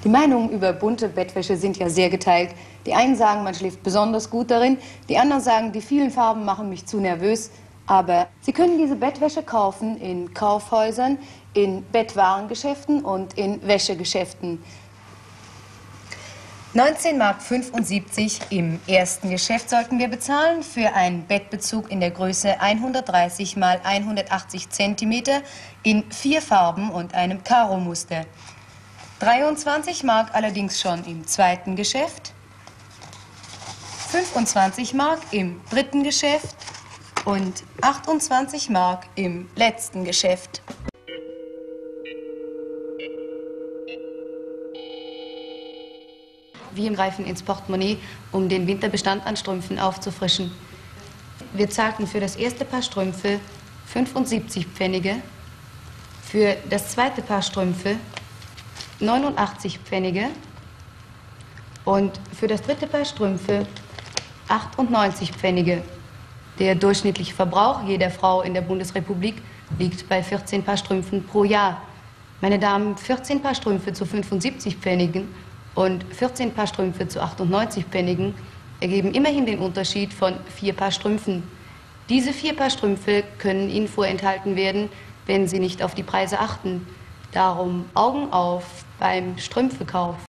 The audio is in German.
Die Meinungen über bunte Bettwäsche sind ja sehr geteilt. Die einen sagen, man schläft besonders gut darin, die anderen sagen, die vielen Farben machen mich zu nervös. Aber Sie können diese Bettwäsche kaufen in Kaufhäusern, in Bettwarengeschäften und in Wäschegeschäften. 19,75 Mark im ersten Geschäft sollten wir bezahlen für einen Bettbezug in der Größe 130 x 180 cm in 4 Farben und einem Karo-Muster. 23 Mark allerdings schon im zweiten Geschäft, 25 Mark im dritten Geschäft und 28 Mark im letzten Geschäft. Wir greifen ins Portemonnaie, um den Winterbestand an Strümpfen aufzufrischen. Wir zahlten für das erste Paar Strümpfe 75 Pfennige, für das zweite Paar Strümpfe 89 Pfennige und für das dritte Paar Strümpfe 98 Pfennige. Der durchschnittliche Verbrauch jeder Frau in der Bundesrepublik liegt bei 14 Paar Strümpfen pro Jahr. Meine Damen, 14 Paar Strümpfe zu 75 Pfennigen und 14 Paar Strümpfe zu 98 Pfennigen ergeben immerhin den Unterschied von 4 Paar Strümpfen. Diese 4 Paar Strümpfe können Ihnen vorenthalten werden, wenn Sie nicht auf die Preise achten. Darum Augen auf beim Strümpfekauf.